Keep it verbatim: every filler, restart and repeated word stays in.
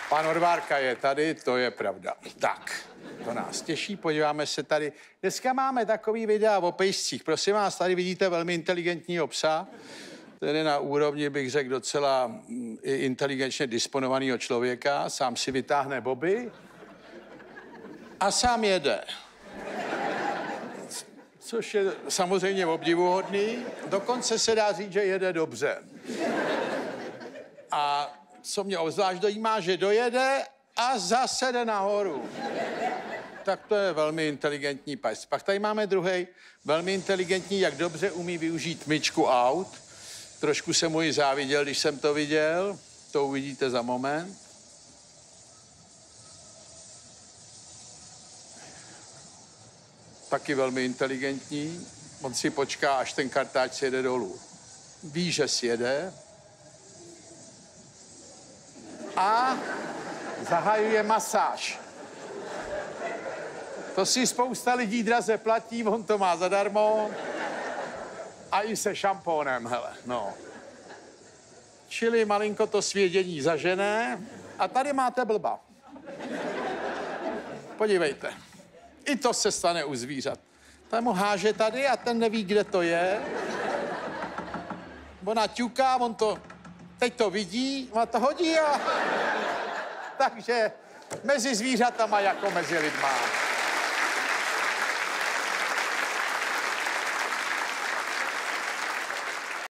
Pan Odvárka je tady, to je pravda. Tak, to nás těší, podíváme se tady. Dneska máme takový videa o pejscích. Prosím vás, tady vidíte velmi inteligentního psa. Ten je na úrovni, bych řekl, docela inteligentně disponovaného člověka. Sám si vytáhne boby a sám jede. Což je samozřejmě obdivuhodný. Dokonce se dá říct, že jede dobře. A co mě obzvlášť dojímá, že dojede a zase jde nahoru. Tak to je velmi inteligentní pes. Pak tady máme druhý, velmi inteligentní, jak dobře umí využít myčku aut. Trošku jsem mu ji záviděl, když jsem to viděl. To uvidíte za moment. Taky velmi inteligentní. On si počká, až ten kartáč sjede dolů. Ví, že sjede. A zahajuje masáž. To si spousta lidí draze platí, on to má zadarmo. A i se šampónem, hele, no. Čili malinko to svědění zažené. A tady máte blba. Podívejte. I to se stane u zvířat. Ten mu háže tady a ten neví, kde to je. Ona ťuká, on to... Teď to vidí, on to hodí a... Takže mezi zvířatama jako mezi lidma.